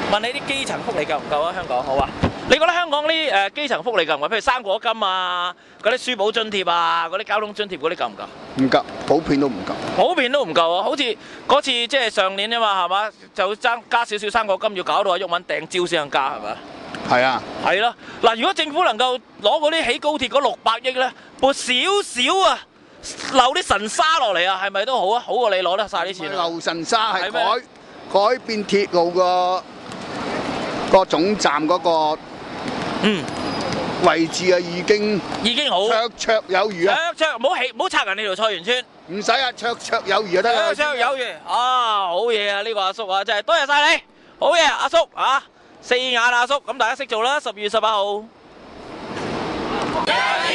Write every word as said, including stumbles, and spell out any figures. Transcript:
問你啲基層福利夠唔夠啊？香港好啊？你覺得香港啲誒基層福利夠唔夠？譬如生果金啊，嗰啲書簿津貼啊，嗰啲交通津貼嗰啲夠唔夠？ 唔夠，普遍都唔夠。 普遍都唔夠啊！好似嗰次即係上年啊嘛，係嘛？就爭加少少生果金，要搞到阿鬱文掟蕉先肯加係咪？ 係啊， 係咯。嗱，如果政府能夠攞嗰啲起高鐵嗰六百億咧，撥少少啊，留啲神沙落嚟啊，係咪都好啊？好過你攞得晒啲錢啊！ 流神沙係係咩改改變鐵路個個總站嗰個嗯， 位置啊，已經已經好綽綽有餘啊！ 卓卓，唔好起，唔好拆人哋條菜園村。 唔使啊，綽綽有餘就得啦。 綽綽有餘啊！好嘢啊！呢個阿叔啊，真係多謝晒你，好嘢，阿叔啊，四眼阿叔，咁大家識做啦，十二月十八號。